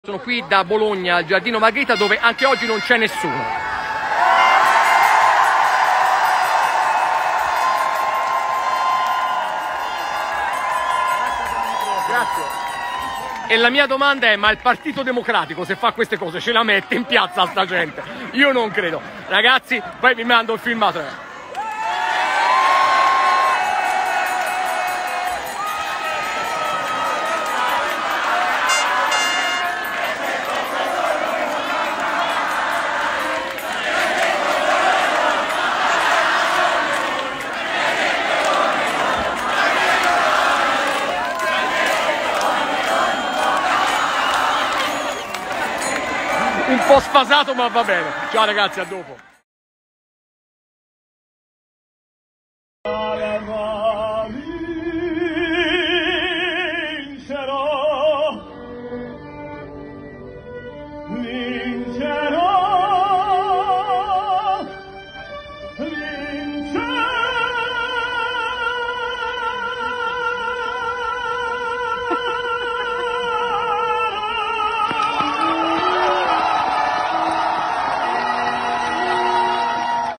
Sono qui da Bologna al Giardino Margherita, dove anche oggi non c'è nessuno. Grazie. E la mia domanda è: ma il Partito Democratico, se fa queste cose, ce la mette in piazza sta gente? Io non credo. Ragazzi, poi vi mando il filmato. Un po' sfasato, ma va bene. Ciao ragazzi, a dopo. Vincerò